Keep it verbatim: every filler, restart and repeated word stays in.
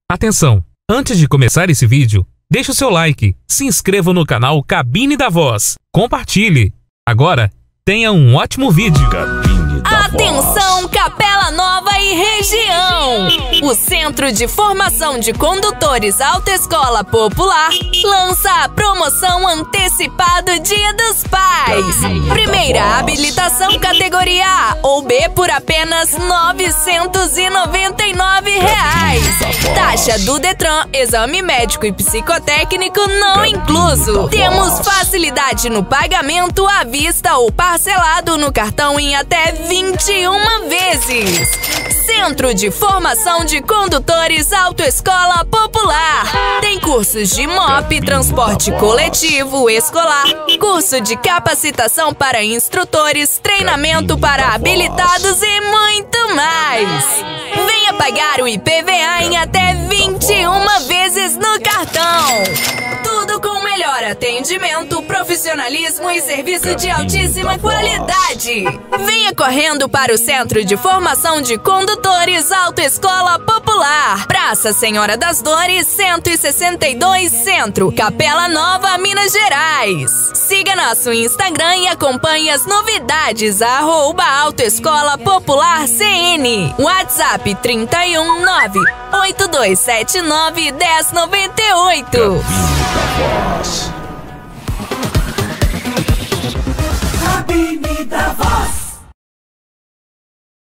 Atenção! Antes de começar esse vídeo, deixe o seu like, se inscreva no canal Cabine da Voz, compartilhe. Agora, tenha um ótimo vídeo. Cabine da Atenção, Voz. Capela Nova e região! O Centro de Formação de Condutores Autoescola Popular lança a promoção antecipada Dia dos Pais. Primeira habilitação categoria A ou B por apenas novecentos e noventa e nove reais. Taxa do Detran, exame médico e psicotécnico não incluso. Temos facilidade no pagamento à vista ou parcelado no cartão em até vinte e uma vezes. Centro de Formação de Condutores Autoescola Popular. Tem cursos de M O P, transporte coletivo, escolar, curso de capacitação para instrutores, treinamento para habilitados e muito mais. Venha pagar o I P V A em até vinte e uma vezes no cartão. Tudo com melhor atendimento, profissionalismo e serviço de altíssima qualidade. Venha correndo para o Centro de Formação de Condutores Autoescola Popular. Praça Senhora das Dores, cento e sessenta e dois Centro, Capela Nova, Minas Gerais. Siga nosso Instagram e acompanhe as novidades, arroba Autoescola Popular C N. WhatsApp trinta e um, nove oito dois sete nove, dez noventa e oito. Cabine da Voz.